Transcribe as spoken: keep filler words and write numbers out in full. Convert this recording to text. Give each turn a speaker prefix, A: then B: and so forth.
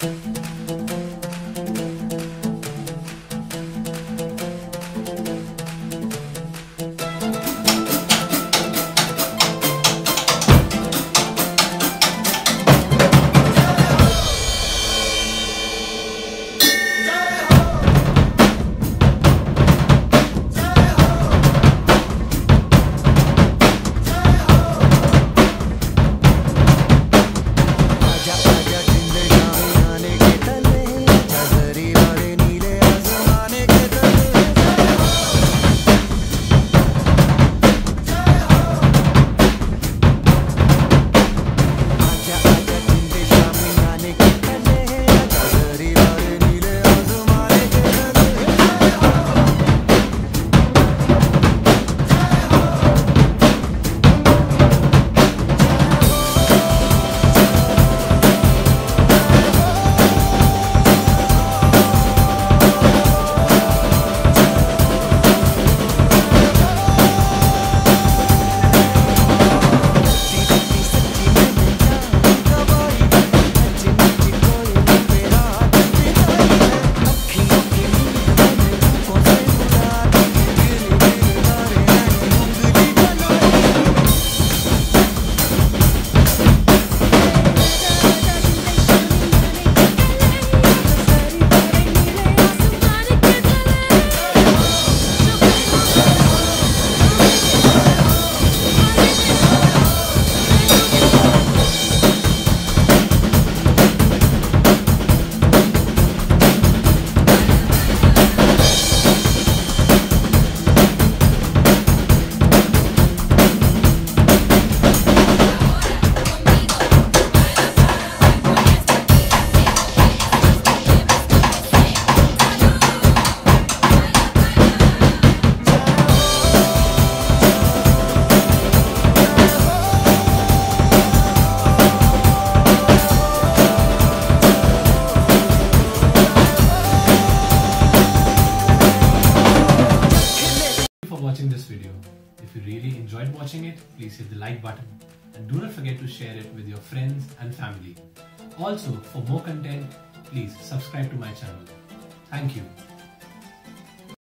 A: Watching this video. If you really enjoyed watching it, please hit the like button and do not forget to share it with your friends and family. Also, for more content, please subscribe to my channel. Thank you.